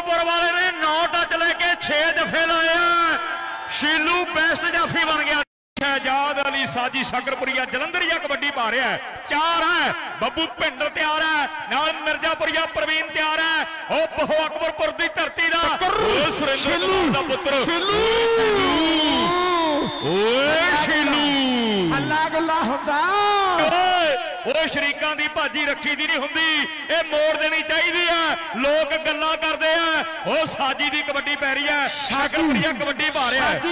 भवानीपुर वाले ने 9 टच लेके 6 जफे लाए। शीलू बेस्ट जाफी बन गया। शहजाद अली साजी शकरपुरिया जलंधरिया कबड्डी पा रहा है। 4 है बब्बू भिंडर तैयार है, नाल मिर्जापुरिया प्रवीण तैयार है। ओ बहु अकबरपुर की धरती का सुरेंद्र का पुत्र शरीकां दी भाजी रखी दी नहीं हुंदी, ये मोड़ देनी चाहिए है। लोग गल्लां करदे हैं, ओ साजी दी कबड्डी पै रही है, शकरपुरिया कबड्डी पा रहा है।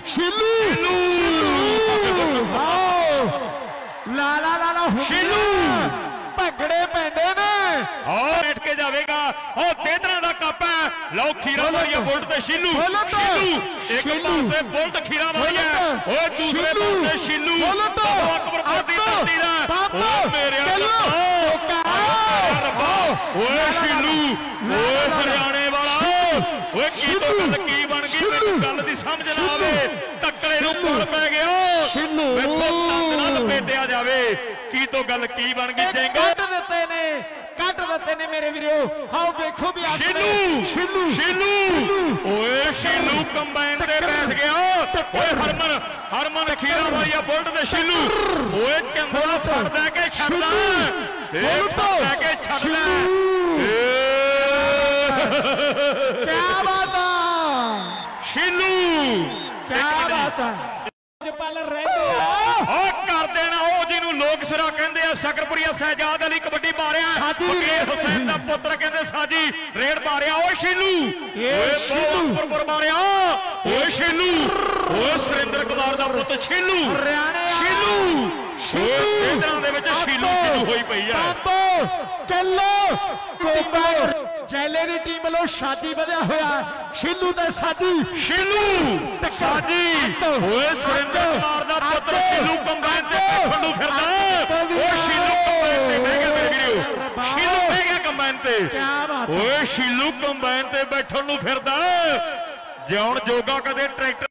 भगड़े पैंदे ने और बैठ के जाएगा। और तेदरा दा कप है, लो खीरा मारिया बुल्ट ते शीलू। एक पासे बुल्ट खीरा मारिया और दूसरे पासे शीलू। अकबरपुर दी धरती दा ओ मेरे रब्बा ओए शीलू ओए हरियाणे वाला ओए की तो गल की बन गई, मैनूं गल दी समझ ना आवे। टक्करे नूं पुल पै गया, वेखो तंग ना लपेटिया जावे। की तो गल की बन गई, जेंगे कट देते ने मेरे वीरो। आओ देखो भी शीलू ओए शीलू कंबाइन ते बैठ गया। ओए हरमन खीरा वालिया बुल्ट ते शीलू ओए चंद्रा फड़ दे के छड़दा ए फड़ के छड़दा। क्या बात है शीलू, क्या बात है। कर देना ओ जिन्हों लोग सिरा कहते हैं। शकरपुरिया शहजाद अली कबड्डी पा रहा है, फकीर हुसैन का पुत्र कहते साजी रेड पा रहा। ओ शीलू अकबरपुर मारिया, ओ शीलू ओ सुरेंद्र कुमार का पुत्र शीलू होई पई है। जैले की टीम वालों शादी बधिया होया। शीलू ते साजी साजी ओए सुरेंद्र कुमार दा पुत्र शीलू कंबाइन ते बैठण नूं फिरदा। ओ शीलू कंबाइन ते बह गया मेरे वीरो, शीलू बह गया कंबाइन ते। ओए शीलू कंबाइन ते बैठण नूं फिरदा। जे हुण जोगा कदे ट्रैक्टर